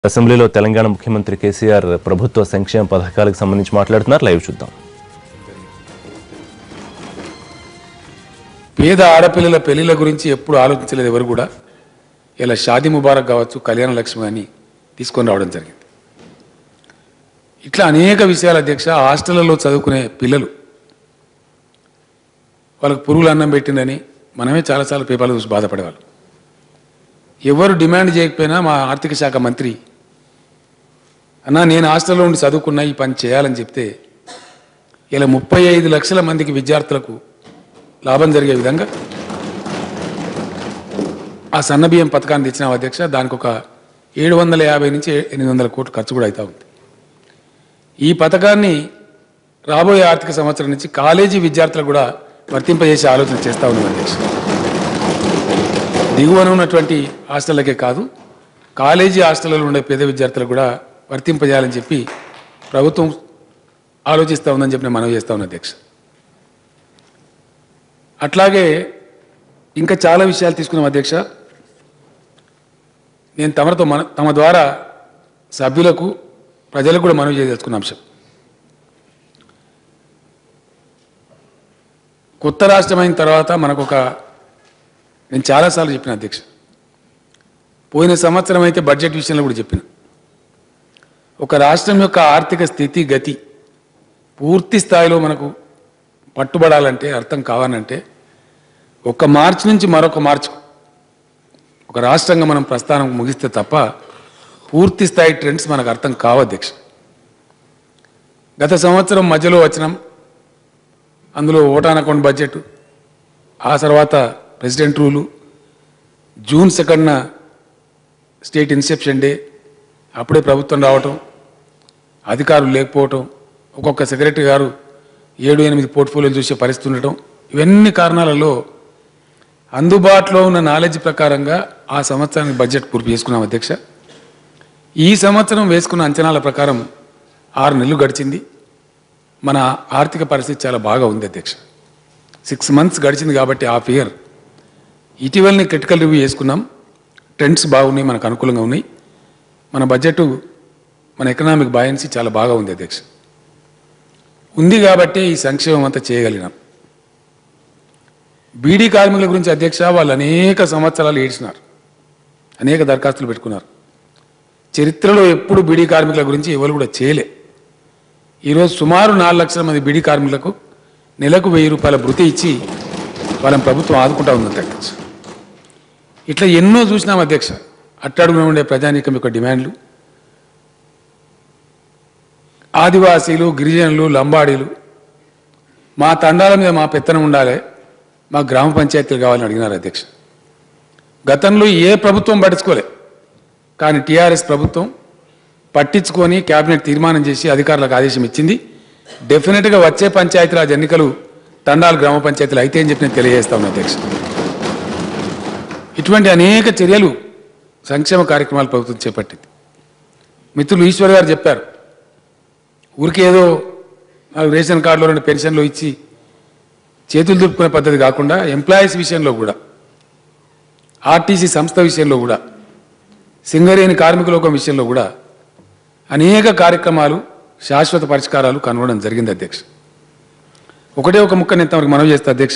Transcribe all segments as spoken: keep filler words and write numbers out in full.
అసెంబ్లీలో తెలంగాణ ముఖ్యమంత్రి కేసీఆర్ ప్రభుత్వ సంక్షేమ పథకాలకు సంబంధించి మాట్లాడుతున్నారు. లైవ్ చూద్దాం. పేద ఆడపిల్లల పెళ్లిల గురించి ఎప్పుడు ఆలోచించలేదు ఎవరు కూడా. ఇలా షాదీ ముబారక్ కావచ్చు, కళ్యాణ లక్ష్మి అని తీసుకొని రావడం జరిగింది. ఇట్లా అనేక విషయాల అధ్యక్ష, హాస్టళ్లలో చదువుకునే పిల్లలు వాళ్ళకు పురుగులు అన్నం పెట్టిందని మనమే చాలాసార్లు పేపర్లు చూసి బాధపడేవాళ్ళు. ఎవరు డిమాండ్ చేయకపోయినా మా ఆర్థిక శాఖ మంత్రి అన్నా నేను హాస్టల్లో ఉండి చదువుకున్నా ఈ పని చేయాలని చెప్తే ఇలా ముప్పై ఐదు లక్షల మందికి విద్యార్థులకు లాభం జరిగే విధంగా ఆ సన్నబియ్యం పథకాన్ని తెచ్చిన అధ్యక్ష. దానికి ఒక ఏడు వందల యాభై నుంచి ఎనిమిది వందల కోట్లు ఖర్చు కూడా అవుతూ ఉంది. ఈ పథకాన్ని రాబోయే ఆర్థిక సంవత్సరం నుంచి కాలేజీ విద్యార్థులకు కూడా వర్తింపజేసే ఆలోచన చేస్తూ ఉన్నాం అధ్యక్ష. దిగువన ఉన్నటువంటి హాస్టళ్ళకే కాదు, కాలేజీ హాస్టల్లో ఉండే పేద విద్యార్థులకు కూడా వర్తింపజేయాలని చెప్పి ప్రభుత్వం ఆలోచిస్తూ ఉందని చెప్పి నేను మనవి చేస్తా ఉన్నా అధ్యక్ష. అట్లాగే ఇంకా చాలా విషయాలు తీసుకున్నాం అధ్యక్ష. నేను తమతో మన తమ ద్వారా సభ్యులకు ప్రజలకు కూడా మనవి చేయదలుచుకున్న అంశం, కొత్త రాష్ట్రమైన తర్వాత మనకు ఒక నేను చాలాసార్లు చెప్పిన అధ్యక్ష, పోయిన సంవత్సరం అయితే బడ్జెట్ విషయంలో కూడా చెప్పిన, ఒక రాష్ట్రం యొక్క ఆర్థిక స్థితి గతి పూర్తి స్థాయిలో మనకు పట్టుబడాలంటే, అర్థం కావాలంటే ఒక మార్చి నుంచి మరొక మార్చి ఒక రాష్ట్రంగా మనం ప్రస్థానం ముగిస్తే తప్ప పూర్తి స్థాయి ట్రెండ్స్ మనకు అర్థం కావు అధ్యక్ష. గత సంవత్సరం మధ్యలో వచ్చినాం, అందులో ఓటాన్ అకౌంట్ బడ్జెట్, ఆ తర్వాత ప్రెసిడెంట్ రూలు, జూన్ సెకండ్న స్టేట్ ఇన్సెప్షన్ డే, అప్పుడే ప్రభుత్వం రావటం, అధికారులు లేకపోవటం, ఒక్కొక్క సెక్రటరీ గారు ఏడు ఎనిమిది పోర్ట్ఫోలియోలు చూసే పరిస్థితి ఉండటం, ఇవన్నీ కారణాలలో అందుబాటులో ఉన్న నాలెడ్జ్ ప్రకారంగా ఆ సంవత్సరానికి బడ్జెట్ పూర్తి చేసుకున్నాం అధ్యక్ష. ఈ సంవత్సరం వేసుకున్న అంచనాల ప్రకారం ఆరు నెలలు గడిచింది, మన ఆర్థిక పరిస్థితి చాలా బాగా ఉంది అధ్యక్ష. సిక్స్ మంత్స్ గడిచింది కాబట్టి హాఫ్ ఇయర్ ఇటీవలనే క్రిటికల్ రివ్యూ చేసుకున్నాం. ట్రెండ్స్ బాగున్నాయి, మనకు అనుకూలంగా ఉన్నాయి. మన బడ్జెట్, మన ఎకనామిక్ బాయన్సీ చాలా బాగా ఉంది అధ్యక్ష. ఉంది కాబట్టి ఈ సంక్షేమం అంతా చేయగలిగినాం. బీడీ కార్మికుల గురించి అధ్యక్ష, వాళ్ళు అనేక సంవత్సరాలు ఏడ్చినారు, అనేక దరఖాస్తులు పెట్టుకున్నారు. చరిత్రలో ఎప్పుడు బీడీ కార్మికుల గురించి ఎవరు కూడా చేయలే. ఈరోజు సుమారు నాలుగు లక్షల మంది బీడీ కార్మికులకు నెలకు వెయ్యి రూపాయల భృతి ఇచ్చి వాళ్ళని ప్రభుత్వం ఆదుకుంటా ఉంది అధ్యక్ష. ఇట్లా ఎన్నో చూసినాం అధ్యక్ష. అట్టడుగున ఉండే ప్రజానీకం యొక్క డిమాండ్లు, ఆదివాసీలు, గిరిజనులు, లంబాడీలు మా తండాల మీద మా పెత్తనం ఉండాలి, మా గ్రామ పంచాయతీలు కావాలని అడిగినారు అధ్యక్ష. గతంలో ఏ ప్రభుత్వం పట్టించుకోలే, కానీ టీఆర్ఎస్ ప్రభుత్వం పట్టించుకొని క్యాబినెట్ తీర్మానం చేసి అధికారులకు ఆదేశం ఇచ్చింది. డెఫినెట్గా వచ్చే పంచాయతీరాజ్ ఎన్నికలు తండాలు గ్రామ పంచాయతీలు అయితే అని చెప్పి నేను తెలియజేస్తా ఉన్నా అధ్యక్ష. ఇటువంటి అనేక చర్యలు, సంక్షేమ కార్యక్రమాలు ప్రభుత్వం చేపట్టింది. మిత్రులు ఈశ్వర్ గారు చెప్పారు, ఊరికి ఏదో రేషన్ కార్డులో రెండు పెన్షన్లు ఇచ్చి చేతులు దులుపుకునే పద్ధతి కాకుండా ఎంప్లాయీస్ విషయంలో కూడా, ఆర్టీసీ సంస్థ విషయంలో కూడా, సింగరేణి కార్మికుల విషయంలో కూడా అనేక కార్యక్రమాలు, శాశ్వత పరిష్కారాలు కనుగొనడం జరిగింది అధ్యక్ష. ఒకటే ఒక ముక్క నేను తమకు మనవి చేస్తా అధ్యక్ష.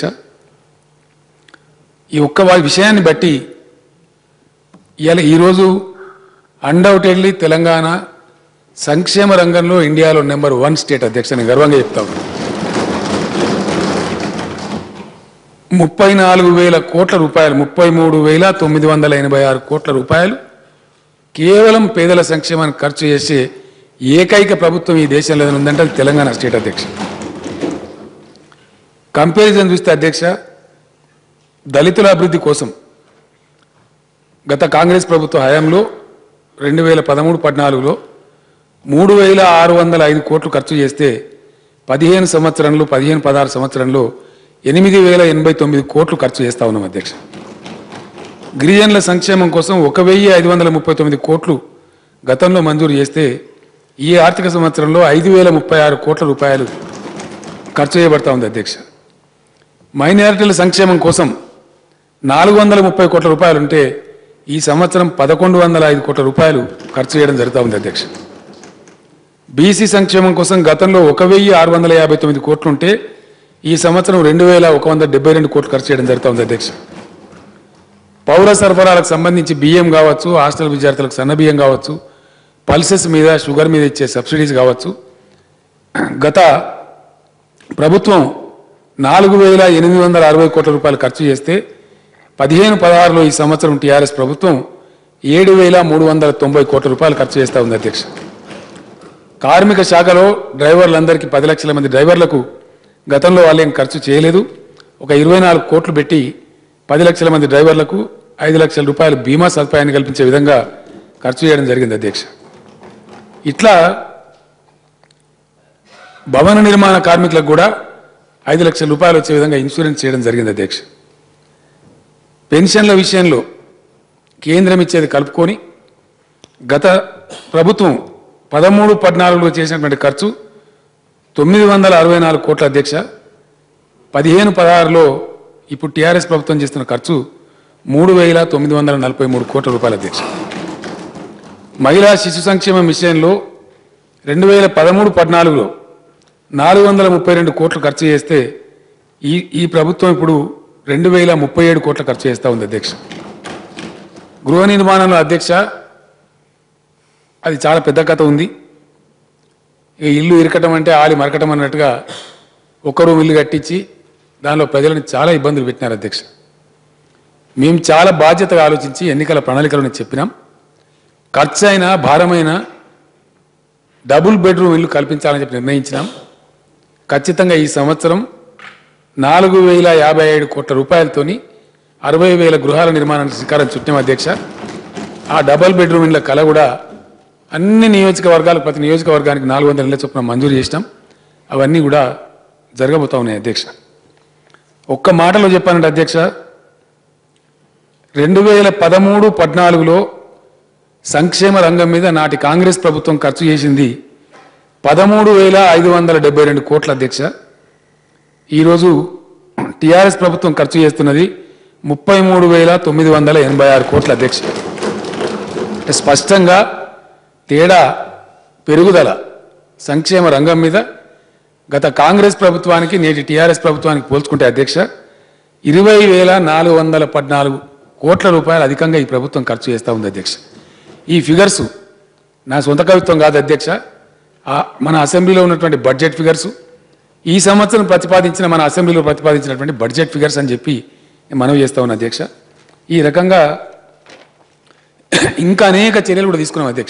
ఈ ఒక్క విషయాన్ని బట్టి ఇలా ఈరోజు అన్డౌటెడ్లీ తెలంగాణ సంక్షేమ రంగంలో ఇండియాలో నెంబర్ వన్ స్టేట్ అధ్యక్ష, నేను గర్వంగా చెప్తా ఉన్నాను. ముప్పై నాలుగు వేల కోట్ల రూపాయలు, ముప్పై మూడు వేల తొమ్మిది వందల ఎనభై ఆరు కోట్ల రూపాయలు కేవలం పేదల సంక్షేమానికి ఖర్చు చేసే ఏకైక ప్రభుత్వం ఈ దేశంలో ఉందంటే అది తెలంగాణ స్టేట్ అధ్యక్ష. కంపారిజన్ చూస్తే అధ్యక్ష, దళితుల అభివృద్ధి కోసం గత కాంగ్రెస్ ప్రభుత్వ హయాంలో రెండు వేల పదమూడు పద్నాలుగులో మూడు వేల ఆరు వందల ఐదు కోట్లు ఖర్చు చేస్తే పదిహేను సంవత్సరంలో పదిహేను పదహారు సంవత్సరంలో ఎనిమిది వేల ఎనభై తొమ్మిది కోట్లు ఖర్చు చేస్తా ఉన్నాం అధ్యక్ష. గిరిజనుల సంక్షేమం కోసం ఒక వెయ్యి ఐదు వందల ముప్పై తొమ్మిది కోట్లు గతంలో మంజూరు చేస్తే ఈ ఆర్థిక సంవత్సరంలో ఐదు వేల ముప్పై ఆరు కోట్ల రూపాయలు ఖర్చు చేయబడతా ఉంది అధ్యక్ష. మైనారిటీల సంక్షేమం కోసం నాలుగు వందల ముప్పై కోట్ల రూపాయలు ఉంటే ఈ సంవత్సరం పదకొండు వందల ఐదు కోట్ల రూపాయలు ఖర్చు చేయడం జరుగుతూ ఉంది అధ్యక్ష. బీసీ సంక్షేమం కోసం గతంలో ఒక వెయ్యి ఆరు వందల యాభై తొమ్మిది కోట్లు ఉంటే ఈ సంవత్సరం రెండు వేల ఒక వంద డెబ్బై రెండు కోట్లు ఖర్చు చేయడం జరుగుతూ ఉంది అధ్యక్ష. పౌర సరఫరాలకు సంబంధించి బియ్యం కావచ్చు, హాస్టల్ విద్యార్థులకు సన్న బియ్యం కావచ్చు, పల్సెస్ మీద షుగర్ మీద ఇచ్చే సబ్సిడీస్ కావచ్చు, గత ప్రభుత్వం నాలుగు వేల ఎనిమిది వందల అరవై కోట్ల రూపాయలు ఖర్చు చేస్తే పదిహేను పదహారులో ఈ సంవత్సరం టీఆర్ఎస్ ప్రభుత్వం ఏడు వేల మూడు వందల తొంభై కోట్ల రూపాయలు ఖర్చు చేస్తూ ఉంది అధ్యక్ష. కార్మిక శాఖలో డ్రైవర్లందరికీ పది లక్షల మంది డ్రైవర్లకు గతంలో వాళ్ళు ఏం ఖర్చు చేయలేదు. ఒక ఇరవై నాలుగు కోట్లు పెట్టి పది లక్షల మంది డ్రైవర్లకు ఐదు లక్షల రూపాయలు బీమా సదుపాయాన్ని కల్పించే విధంగా ఖర్చు చేయడం జరిగింది అధ్యక్ష. ఇట్లా భవన నిర్మాణ కార్మికులకు కూడా ఐదు లక్షల రూపాయలు వచ్చే విధంగా ఇన్సూరెన్స్ చేయడం జరిగింది అధ్యక్ష. పెన్షన్ల విషయంలో కేంద్రం ఇచ్చేది కలుపుకొని గత ప్రభుత్వం పదమూడు పద్నాలుగులో చేసినటువంటి ఖర్చు తొమ్మిది వందల అరవై నాలుగు కోట్ల అధ్యక్ష. పదిహేను పదహారులో ఇప్పుడు టీఆర్ఎస్ ప్రభుత్వం చేస్తున్న ఖర్చు మూడు వేల తొమ్మిది వందల నలభై మూడు కోట్ల రూపాయల అధ్యక్ష. మహిళా శిశు సంక్షేమం విషయంలో రెండు వేల పదమూడు పద్నాలుగులో నాలుగు వందల ముప్పై రెండు కోట్లు ఖర్చు చేస్తే ఈ ఈ ప్రభుత్వం ఇప్పుడు రెండు వేల ముప్పై ఏడు కోట్ల ఖర్చు చేస్తూ ఉంది అధ్యక్ష. గృహ నిర్మాణంలో అధ్యక్ష అది చాలా పెద్ద కథ ఉంది. ఇక ఇల్లు ఇరకటం అంటే ఆలి మరకటం అన్నట్టుగా ఒక్క రూమ్ ఇల్లు కట్టించి దానిలో ప్రజలను చాలా ఇబ్బందులు పెట్టినారు అధ్యక్ష. మేము చాలా బాధ్యతగా ఆలోచించి ఎన్నికల ప్రణాళికలను చెప్పినాం. ఖర్చు అయినా భారమైన డబుల్ బెడ్రూమ్ ఇల్లు కల్పించాలని చెప్పి నిర్ణయించినాం. ఖచ్చితంగా ఈ సంవత్సరం నాలుగు వేల యాభై ఏడు కోట్ల రూపాయలతోని అరవై వేల గృహాల నిర్మాణానికి శ్రీకారం చుట్టాం అధ్యక్ష. ఆ డబుల్ బెడ్రూమ్ ఇళ్ళ కళ కూడా అన్ని నియోజకవర్గాలకు ప్రతి నియోజకవర్గానికి నాలుగు వందల ఇళ్ల చొప్పున మంజూరు చేసినాం. అవన్నీ కూడా జరగబోతా ఉన్నాయి అధ్యక్ష. ఒక్క మాటలో చెప్పానంటే అధ్యక్ష, రెండు వేల పదమూడు పద్నాలుగులో సంక్షేమ రంగం మీద నాటి కాంగ్రెస్ ప్రభుత్వం ఖర్చు చేసింది పదమూడు వేల ఐదు వందల డెబ్బై రెండు కోట్ల అధ్యక్ష. ఈరోజు టీఆర్ఎస్ ప్రభుత్వం ఖర్చు చేస్తున్నది ముప్పై మూడు వేల తొమ్మిది వందల ఎనభై ఆరు కోట్ల అధ్యక్ష. స్పష్టంగా తేడా పెరుగుదల సంక్షేమ రంగం మీద గత కాంగ్రెస్ ప్రభుత్వానికి నేటి టీఆర్ఎస్ ప్రభుత్వానికి పోల్చుకుంటే అధ్యక్ష ఇరవై వేల నాలుగు వందల పద్నాలుగు కోట్ల రూపాయలు అధికంగా ఈ ప్రభుత్వం ఖర్చు చేస్తూ ఉంది అధ్యక్ష. ఈ ఫిగర్సు నా సొంత కవిత్వం కాదు అధ్యక్ష, మన అసెంబ్లీలో ఉన్నటువంటి బడ్జెట్ ఫిగర్సు, ఈ సంవత్సరం ప్రతిపాదించిన మన అసెంబ్లీలో ప్రతిపాదించినటువంటి బడ్జెట్ ఫిగర్స్ అని చెప్పి మనవి చేస్తా ఉన్నా అధ్యక్ష. ఈ రకంగా ఇంకా అనేక చర్యలు కూడా తీసుకున్నాం అధ్యక్ష.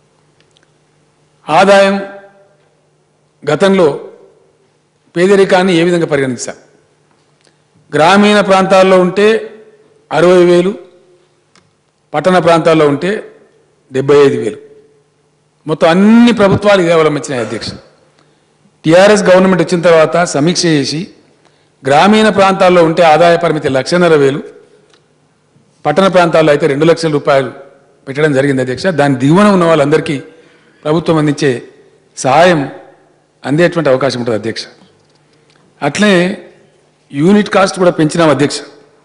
ఆదాయం గతంలో పేదరికాన్ని ఏ విధంగా పరిగణించాం? గ్రామీణ ప్రాంతాల్లో ఉంటే అరవై వేలు, పట్టణ ప్రాంతాల్లో ఉంటే డెబ్బై ఐదు వేలు, మొత్తం అన్ని ప్రభుత్వాలు ఇదే అవలంబించినాయి అధ్యక్ష. టీఆర్ఎస్ గవర్నమెంట్ వచ్చిన తర్వాత సమీక్ష చేసి గ్రామీణ ప్రాంతాల్లో ఉంటే ఆదాయ పరిమితి లక్షన్నర వేలు, పట్టణ ప్రాంతాల్లో అయితే రెండు లక్షల రూపాయలు పెట్టడం జరిగింది అధ్యక్ష. దాని దిగువన ఉన్న వాళ్ళందరికీ ప్రభుత్వం అందించే సహాయం అందేటువంటి అవకాశం ఉంటుంది అధ్యక్ష. అట్లే యూనిట్ కాస్ట్ కూడా పెంచినాం అధ్యక్ష.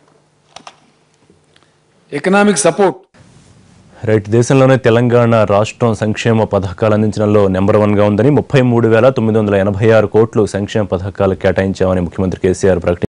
ఎకనామిక్ సపోర్ట్ రైట్, దేశంలోనే తెలంగాణ రాష్ట్రం సంక్షేమ పథకాలు అందించడంలో నెంబర్ వన్గా ఉందని ముప్పై మూడు వేల తొమ్మిది వందల ఎనభై ఆరు కోట్లు సంక్షేమ పథకాలు కేటాయించామని ముఖ్యమంత్రి కేసీఆర్ ప్రకటించారు.